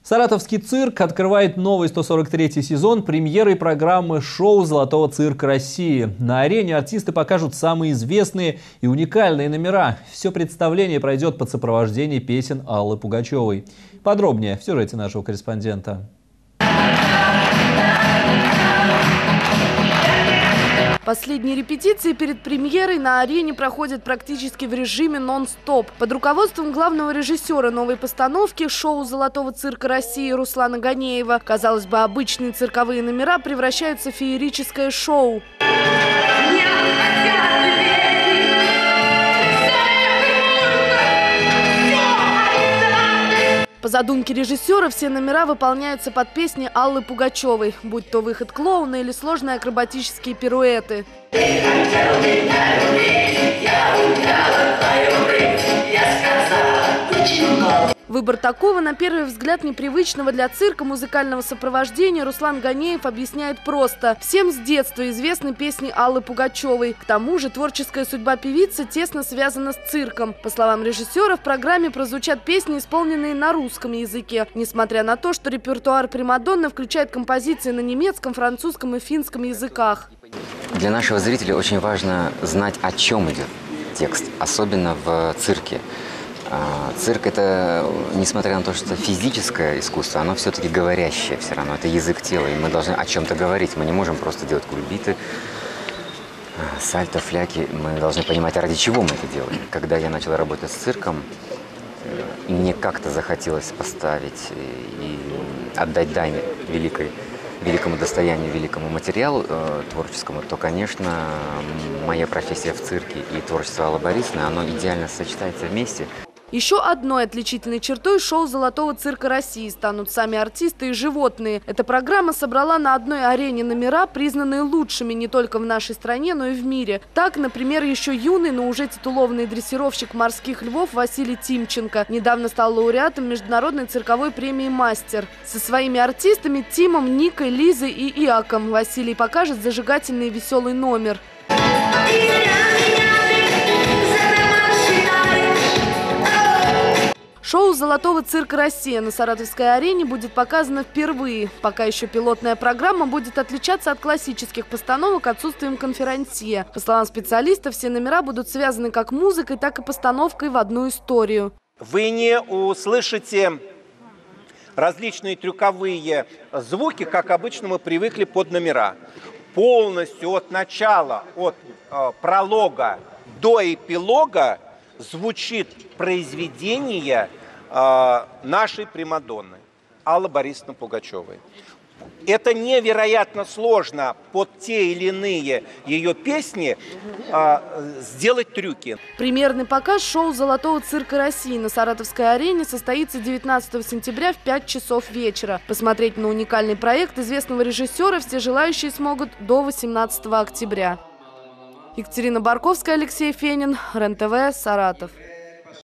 Саратовский цирк открывает новый 143-й сезон премьерой программы шоу «Золотого цирка России». На арене артисты покажут самые известные и уникальные номера. Все представление пройдет под сопровождение песен Аллы Пугачевой. Подробнее в сюжете нашего корреспондента. Последние репетиции перед премьерой на арене проходят практически в режиме нон-стоп. Под руководством главного режиссера новой постановки шоу «Золотого цирка России» Руслана Ганеева, казалось бы, обычные цирковые номера превращаются в феерическое шоу. По задумке режиссера, все номера выполняются под песни Аллы Пугачевой, будь то выход клоуна или сложные акробатические пируэты. Выбор такого, на первый взгляд, непривычного для цирка музыкального сопровождения Руслан Ганеев объясняет просто. Всем с детства известны песни Аллы Пугачевой. К тому же творческая судьба певицы тесно связана с цирком. По словам режиссера, в программе прозвучат песни, исполненные на русском языке. Несмотря на то, что репертуар примадонны включает композиции на немецком, французском и финском языках. Для нашего зрителя очень важно знать, о чем идет текст, особенно в цирке. Цирк – это, несмотря на то, что физическое искусство, оно все-таки говорящее все равно. Это язык тела, и мы должны о чем-то говорить. Мы не можем просто делать кульбиты, сальто, фляки. Мы должны понимать, ради чего мы это делаем. Когда я начал работать с цирком, и мне как-то захотелось поставить и отдать дань великому достоянию, великому материалу творческому, то, конечно, моя профессия в цирке и творчество Аллы Борисовны, оно идеально сочетается вместе. Еще одной отличительной чертой шоу «Золотого цирка России» станут сами артисты и животные. Эта программа собрала на одной арене номера, признанные лучшими не только в нашей стране, но и в мире. Так, например, еще юный, но уже титулованный дрессировщик морских львов Василий Тимченко недавно стал лауреатом международной цирковой премии «Мастер». Со своими артистами Тимом, Никой, Лизой и Иаком Василий покажет зажигательный и веселый номер. Шоу «Золотого цирка России» на Саратовской арене будет показано впервые. Пока еще пилотная программа будет отличаться от классических постановок отсутствием конферансье. По словам специалистов, все номера будут связаны как музыкой, так и постановкой в одну историю. Вы не услышите различные трюковые звуки, как обычно мы привыкли под номера. Полностью от начала, от пролога до эпилога звучит произведение нашей примадонны Аллы Борисовны Пугачевой. Это невероятно сложно под те или иные ее песни сделать трюки. Премьерный показ шоу «Золотого цирка России» на Саратовской арене состоится 19 сентября в 5 часов вечера. Посмотреть на уникальный проект известного режиссера все желающие смогут до 18 октября. Екатерина Барковская, Алексей Фенин, РЕН-ТВ, Саратов.